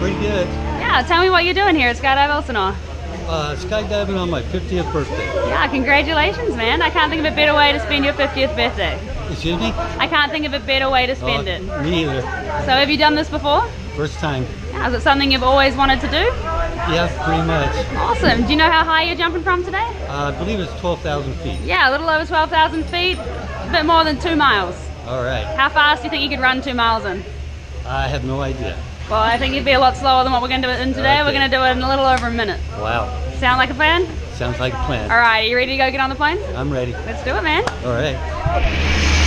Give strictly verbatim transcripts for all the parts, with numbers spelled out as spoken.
pretty good. Yeah, tell me what you're doing here at Skydive Elsinore. Uh, skydiving on my fiftieth birthday. Yeah, congratulations, man. I can't think of a better way to spend your fiftieth birthday. Excuse me? I can't think of a better way to spend uh, it. Me either. So have you done this before? First time. Yeah, is it something you've always wanted to do? Yeah, pretty much. Awesome. Do you know how high you're jumping from today? Uh, I believe it's twelve thousand feet. Yeah, a little over twelve thousand feet, a bit more than two miles. All right. How fast do you think you could run two miles in? I have no idea. Well, I think you'd be a lot slower than what we're going to do it in today. Okay. We're going to do it in a little over a minute. Wow. Sound like a plan? Sounds like a plan. All right, are you ready to go get on the plane? I'm ready. Let's do it, man. All right.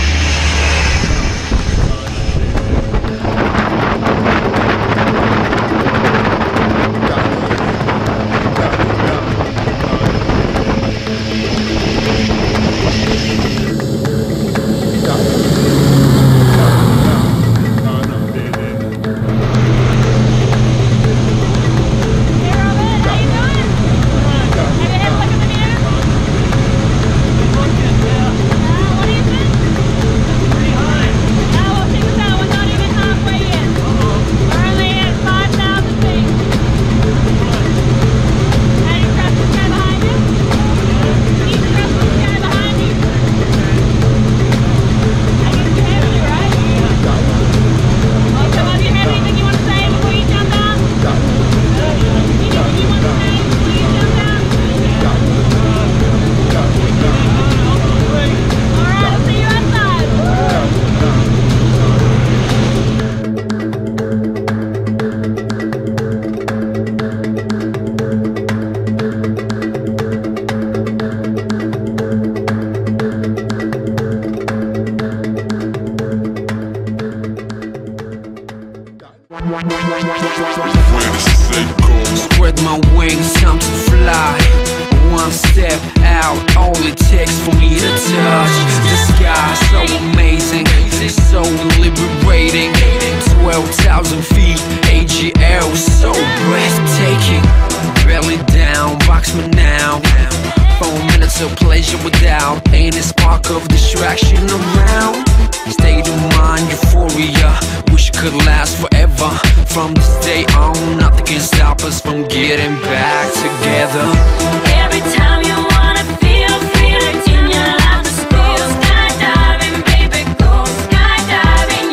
Spread my wings, time to fly. One step out, all it takes for me to touch the sky. So amazing, so liberating. Twelve thousand feet, A G L, so breathtaking. Belly down, box me now. Four minutes of pleasure without any spark of distraction around. State of mind, euphoria, wish it could last forever. From this day on, nothing can stop us from getting back together. Every time you wanna feel freedom in your life, just go skydiving, baby, go skydiving,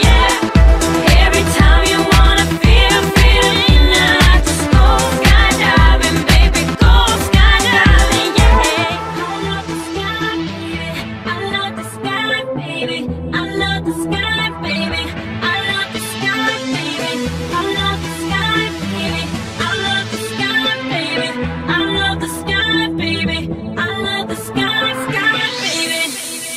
yeah. Every time you wanna feel freedom in your life, just go skydiving, baby, go skydiving, yeah. I love the sky, baby. I love the sky, baby. I love the sky, baby. I love the sky, baby. I love the sky, baby. I love the sky, baby. I love the sky, sky, baby.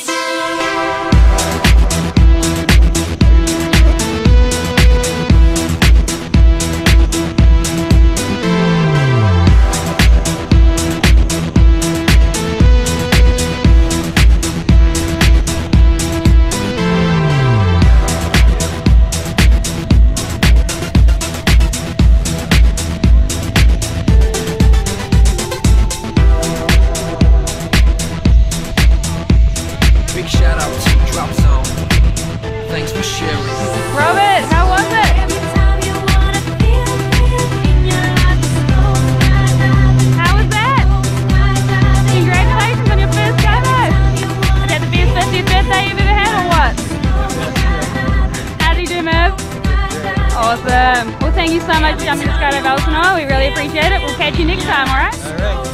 Big shout out to Drop Zone. Thanks for sharing. Robert, how was it? Every time you wanna feel freedom in your life, just go skydiving. How was that? Congratulations on your first skydive. Is that the best fiftieth birthday you've ever had or what? How did you do, Merv? Awesome. Well, thank you so much for jumping to Skydive Elsinore. We really appreciate it. We'll catch you next time, alright? All right.